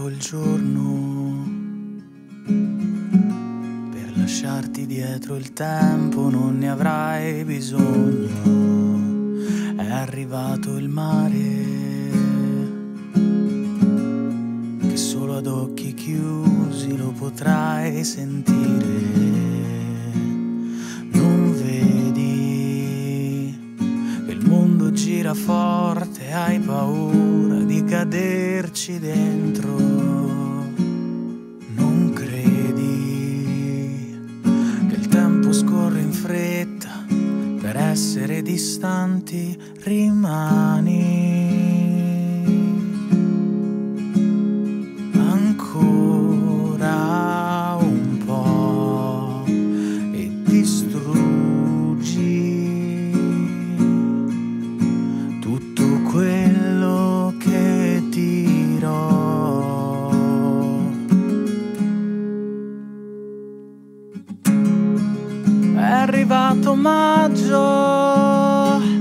arrivato il giorno per lasciarti dietro il tempo, non ne avrai bisogno. È arrivato il mare che solo ad occhi chiusi lo potrai sentire. Non vedi che il mondo gira forte, hai paura di caderci dentro. Non credi che il tempo scorre in fretta, per essere distanti rimani. Ancora un po' e distruggi tutto quello che dirò. È arrivato maggio,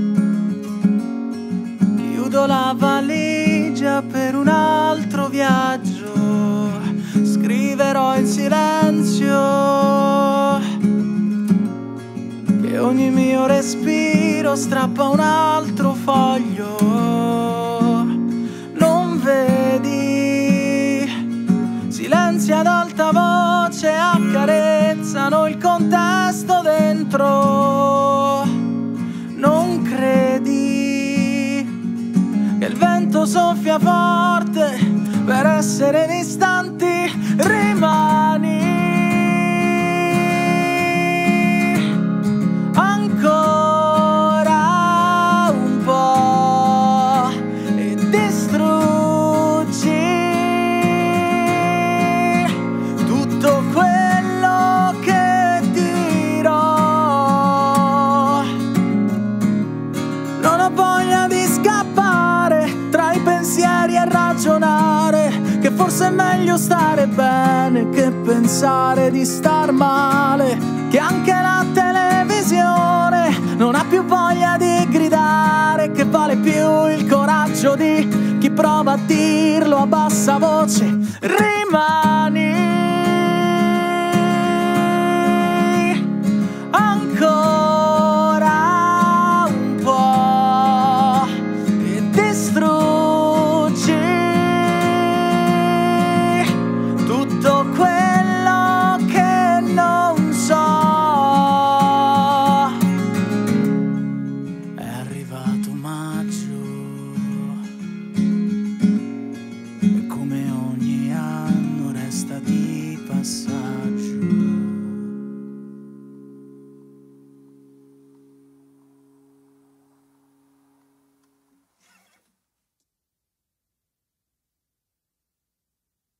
chiudo la valigia per un altro viaggio. Scriverò in silenzio che ogni mio respiro strappa un altro foglio. Non vedi, silenzi ad alta voce accarezzano il contesto dentro. Non credi che il vento soffia forte, per essere distanti rimani. Ancora un po' e distruggi tutto quello che dirò. Non ho voglia di scappare tra i pensieri e ragionare, che forse è meglio stare bene che pensare di star male, che anche la televisione non ha più voglia di gridare, che vale più il coraggio di chi prova a dirlo a bassa voce. Rimani.